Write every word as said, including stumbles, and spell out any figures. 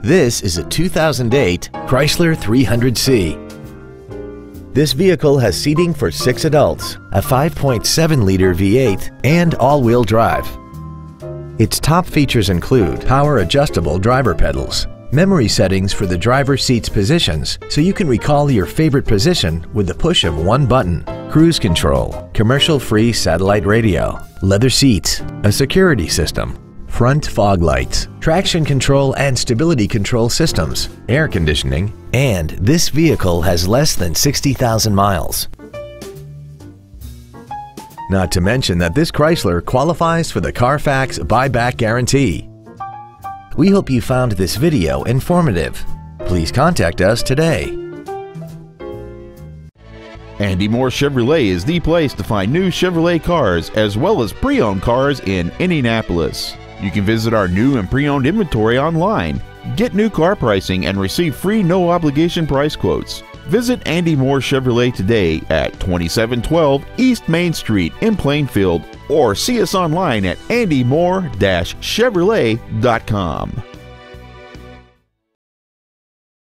This is a two thousand eight Chrysler three hundred C. This vehicle has seating for six adults, a five point seven liter V eight, and all-wheel drive. Its top features include power adjustable driver pedals, memory settings for the driver's seat's positions so you can recall your favorite position with the push of one button, cruise control, commercial-free satellite radio, leather seats, a security system, front fog lights, traction control and stability control systems, air conditioning, and this vehicle has less than sixty thousand miles. Not to mention that this Chrysler qualifies for the Carfax buyback guarantee. We hope you found this video informative. Please contact us today. Andy Mohr Chevrolet is the place to find new Chevrolet cars as well as pre-owned cars in Indianapolis. You can visit our new and pre-owned inventory online, get new car pricing, and receive free no-obligation price quotes. Visit Andy Mohr Chevrolet today at twenty-seven twelve East Main Street in Plainfield, or see us online at andy mohr dash chevrolet dot com.